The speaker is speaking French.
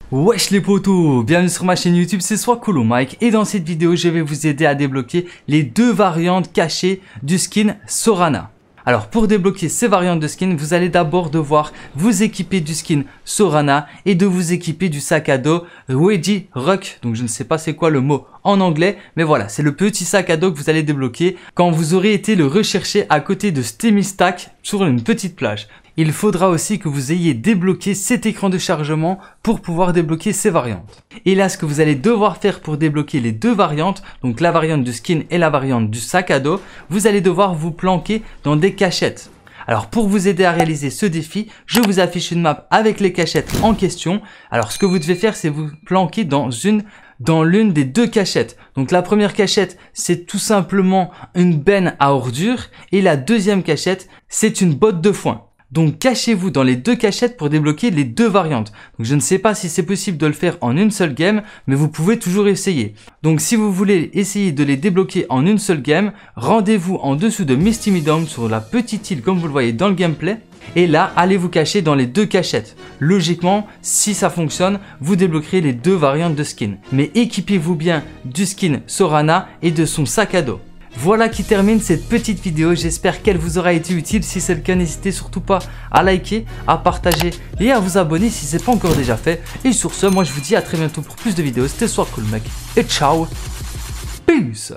Wesh les potos, bienvenue sur ma chaîne YouTube, c'est Swakolo Mike et dans cette vidéo je vais vous aider à débloquer les deux variantes cachées du skin Sorana. Alors pour débloquer ces variantes de skin, vous allez d'abord devoir vous équiper du skin Sorana et de vous équiper du sac à dos Wedgie Rock. Donc je ne sais pas c'est quoi le mot en anglais, mais voilà, c'est le petit sac à dos que vous allez débloquer quand vous aurez été le rechercher à côté de Stemistack sur une petite plage. Il faudra aussi que vous ayez débloqué cet écran de chargement pour pouvoir débloquer ces variantes. Et là, ce que vous allez devoir faire pour débloquer les deux variantes, donc la variante du skin et la variante du sac à dos, vous allez devoir vous planquer dans des cachettes. Alors pour vous aider à réaliser ce défi, je vous affiche une map avec les cachettes en question. Alors ce que vous devez faire, c'est vous planquer dans l'une des deux cachettes. Donc la première cachette, c'est tout simplement une benne à ordures et la deuxième cachette, c'est une botte de foin. Donc cachez-vous dans les deux cachettes pour débloquer les deux variantes. Donc je ne sais pas si c'est possible de le faire en une seule game, mais vous pouvez toujours essayer. Donc si vous voulez essayer de les débloquer en une seule game, rendez-vous en dessous de Misty Meadow sur la petite île comme vous le voyez dans le gameplay. Et là, allez vous cacher dans les deux cachettes. Logiquement, si ça fonctionne, vous débloquerez les deux variantes de skin. Mais équipez-vous bien du skin Sorana et de son sac à dos. Voilà qui termine cette petite vidéo, j'espère qu'elle vous aura été utile. Si c'est le cas, n'hésitez surtout pas à liker, à partager et à vous abonner si ce n'est pas encore déjà fait. Et sur ce, moi je vous dis à très bientôt pour plus de vidéos. C'était Swakolo Mike et ciao. Peace.